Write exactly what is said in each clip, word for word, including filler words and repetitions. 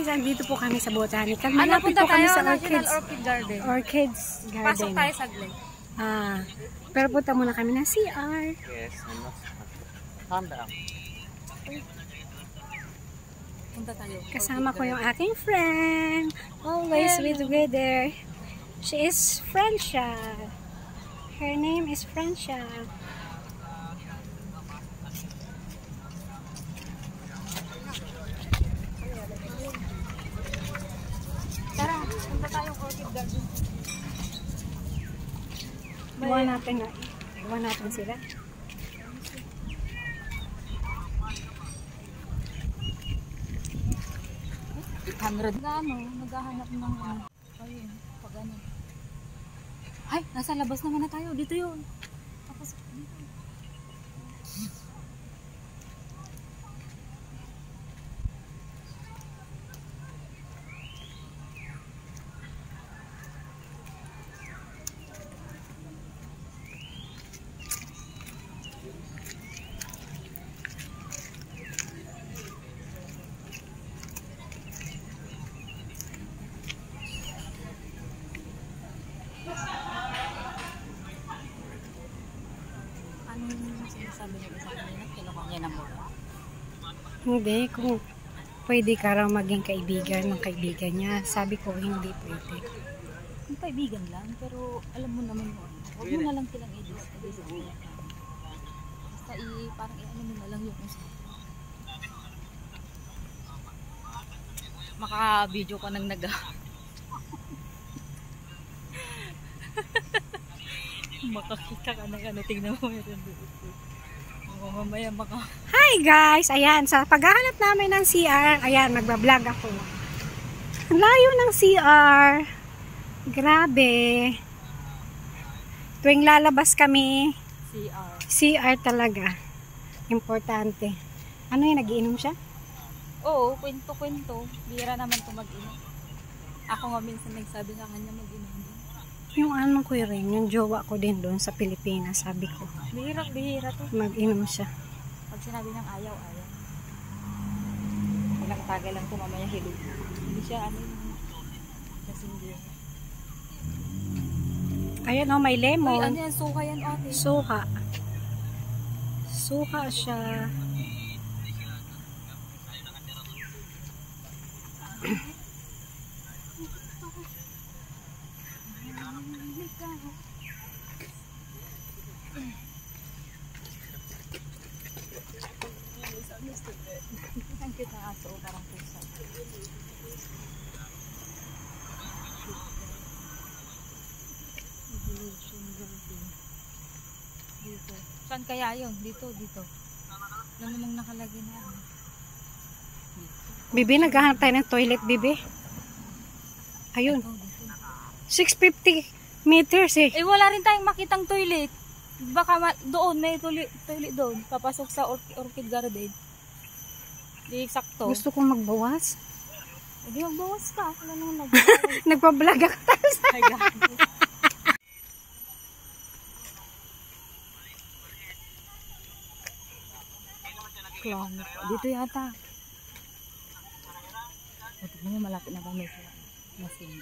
nandito po kami sa botanical. Ano, Malapit punta po kami tayo, sa National Orchids, Orchid Garden. Orchids Garden. Pasok tayo saglit. Ah, pero punta muna kami ng C R. Yes, ano? Handa. Punta tayo. Kasama ko yung aking friend. Always we together. She is Francia. Her name is Francia. Tara, punta tayo Orchid Garden. Iwan natin na. Iwan natin sila. eight hundred na ano, naghahanap ng ano. Ayun, pag ano. Ay, nasa labas naman na tayo. Dito yun. Tapos dito. Sabi niya sa kanina, kinuha niya ng mura. Hindi, kung pwede ka raw maging kaibigan ng kaibigan niya. Sabi ko, hindi pwede. Yung kaibigan lang, pero alam mo naman mo. Huwag mo na lang silang i-dis. Basta i, parang i-ano mo na lang yung isa. Maka-video ka nang naga. Makakita ka ng ano, tingnan mo meron dito. Mamaya maka... Hi guys! Ayan, sa paghahanap namin ng C R, ayan, magbablog ako. Ang layo ng C R. Grabe. Tuwing lalabas kami, C R. C R talaga. Importante. Ano yun, nagiinom siya? Oo, kwento-kwento. Bira naman ito mag-inom. Ako nga minsan nagsabi sa kanya mag-inom din. Yung ano ko rin, yung jowa ko din doon sa Pilipinas, sabi ko. Bihira, bihira to. Mag-inom siya. Pag sinabi niyang ayaw, ayaw. Ilang tagal lang ito, mamaya hilog. Hindi siya ano yung kasindi. Ayan o, may Uy, lemon. ano yan? Suka yan ate. Suka. Suka siya. Ang cute na aso, parang pusa. Dito. Saan kaya yun? Dito, dito. Ano namang nakalagay na yan? Bibi, naghahanap tayo ng toilet, Bibi. Ayun. Oh, dito. six fifty meters eh. Eh, wala rin tayong makitang toilet. Baka doon, may toilet, toilet doon. Papasok sa or Orchid Garden. Di sakto. Gusto kong magbawas. Eh, di magbawas ka. Wala nang nagbawas. Nagpa-vlog ako tapos. Ay, gago. Dito yata. O, tignan mo, malapit na kami sa masin.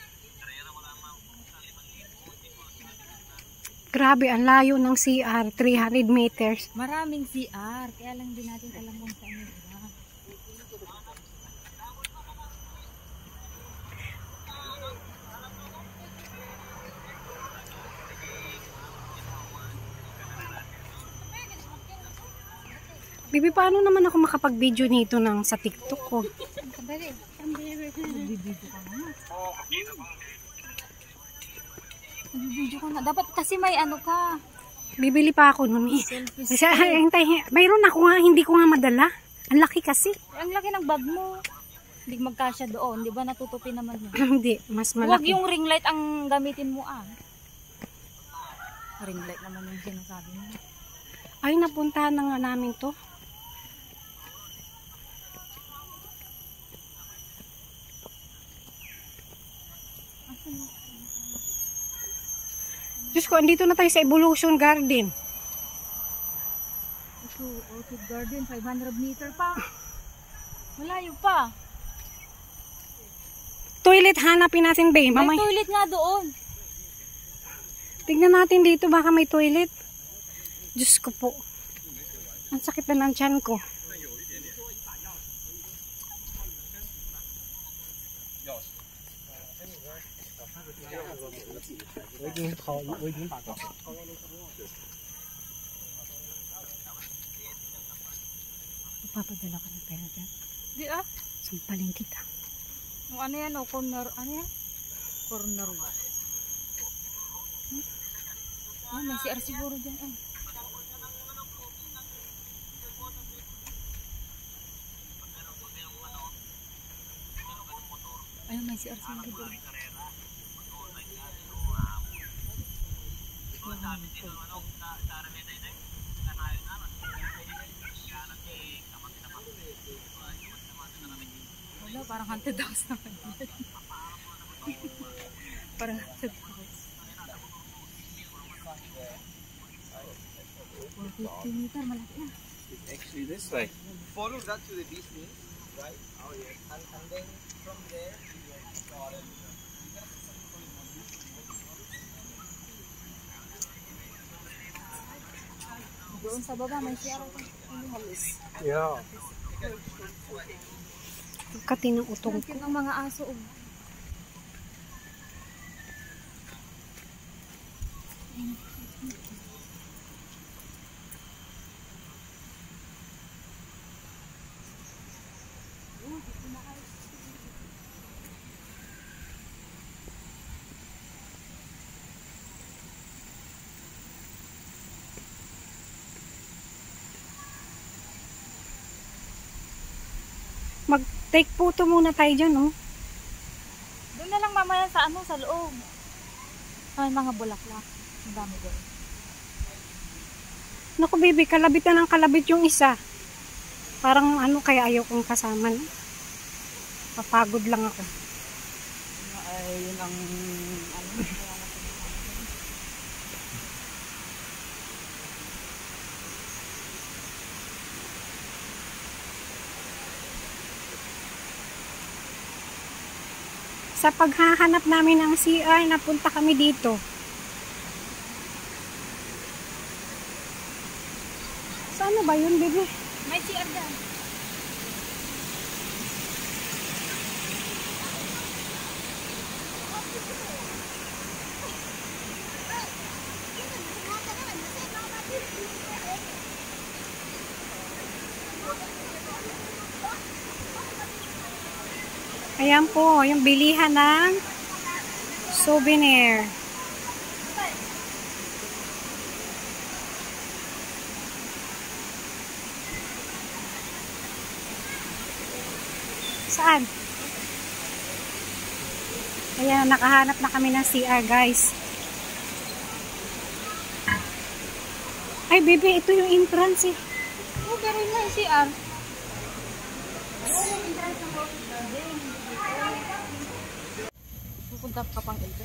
Grabe, ang layo ng C R. three hundred meters. Maraming C R. Kaya lang din natin alam kung saan yung iba. Bibi, paano naman ako makapag-video nito ng sa TikTok ko? Sandali. Nagbibideo ka na. Nagbibideo ka na. Dapat kasi may ano ka. Bibili pa ako nun eh. Selfie Kasi, ay, hintay, mayroon ako nga, hindi ko nga madala. Ang laki kasi. Ang laki ng bag mo. Hindi magkasya doon. Di ba natutupi naman yun? Hindi, mas Huwag malaki. yung ring light ang gamitin mo ah. Ring light naman yung sinasabi mo. Ay, napuntahan na nga namin to. Diyos ko, andito na tayo sa Evolution Garden. Ito, Orchid Garden, five hundred meter pa. Malayo pa. toilet hanapin natin, babe. May Mamay. toilet nga doon. Tignan natin dito, baka may toilet. Diyos ko po. Ang sakit na ng tiyan ko. Papadala ka ng pera dyan. Di ah. Sampaling kita. O, ano yan o? Corner. Ano yan? Corner one. Hmm? Ah, may C R siguro dyan. Ah. Ayun, may C R siguro dyan. Wala, parang haunted house naman. Parang haunted house. fifty meter, malaki na. It's actually this way. Follow that to the business, right? Oh yes. And, and then from there, you will start it. Doon sa baba, may C R. Yeah. Kati ng utong ko. Cute ng mga aso. Oh. Mag-take photo muna tayo dyan, oh. Doon na lang mamaya sa ano, sa loob. Ay, mga bulaklak. Ang dami doon. Naku, baby, kalabit na ng kalabit yung isa. Parang ano, kaya ayaw kong kasama. No? Papagod lang ako. Ay, yun ang ano. Sa paghahanap namin ng C R, napunta kami dito. Saan na ba yun, baby? May C R dyan. Ayan po, yung bilihan ng souvenir. Saan? Ayan, nakahanap na kami ng C R, guys. Ay, baby, ito yung entrance eh. Oh, pero yun na yung C R. Pupunta ka pang ito.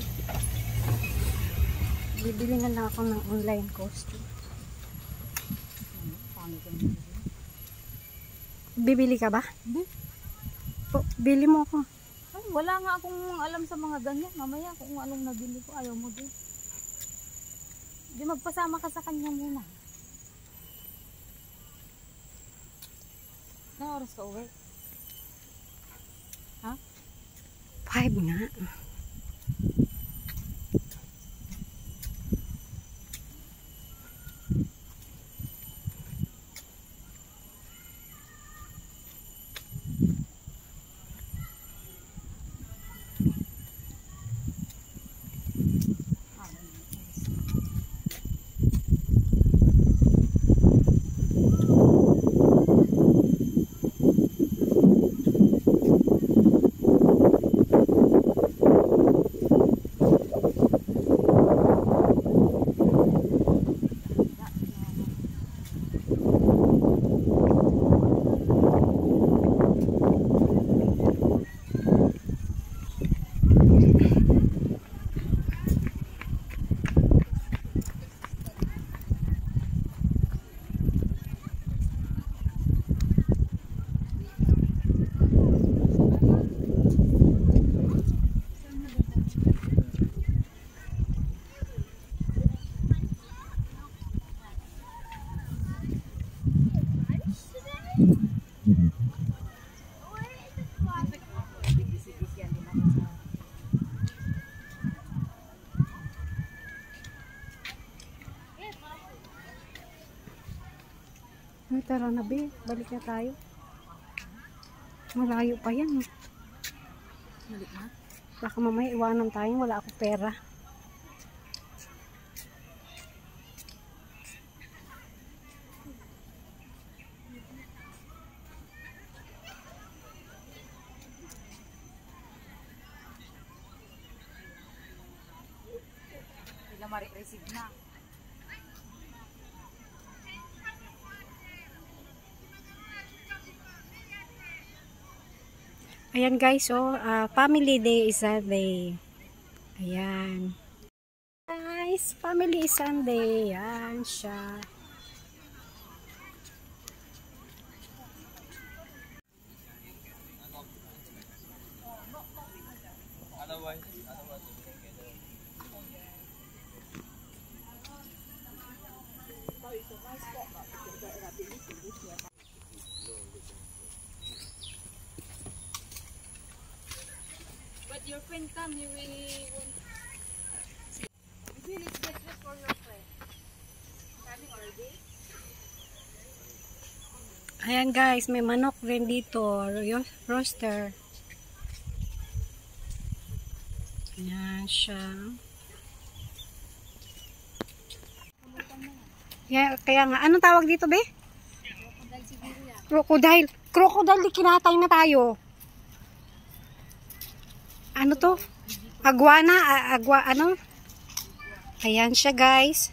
Bibili na lang ako ng online costume. Pangit yung Bibili ka ba? Hindi. Po, bili mo ako. Ay, wala nga akong alam sa mga ganyan. Mamaya kung anong nabili ko, ayaw mo din. Di magpasama ka sa kanya muna. Na oras ka uwi? Ha? Five nga. Ay, tara na, be. Balik na tayo. Malayo pa yan. eh. Balik na. Baka mamaya iwanan tayo. Wala ako pera. Sila ma-receive na. Ayan guys, so uh, family day is Sunday. Ayan. Guys, family is Sunday. Ayan siya. Otherwise, otherwise we can get it. But your friend come, you will won't. Maybe let's get this for your friend. Coming already? Ayan guys, may manok rin dito. Ro- Roaster. Ayan siya. Yeah, kaya nga, anong tawag dito, be? Crocodile siguro yan. Crocodile. Crocodile, di kinatay na tayo. Ano to? Aguana, a- agwa, ano? Ayan siya, guys.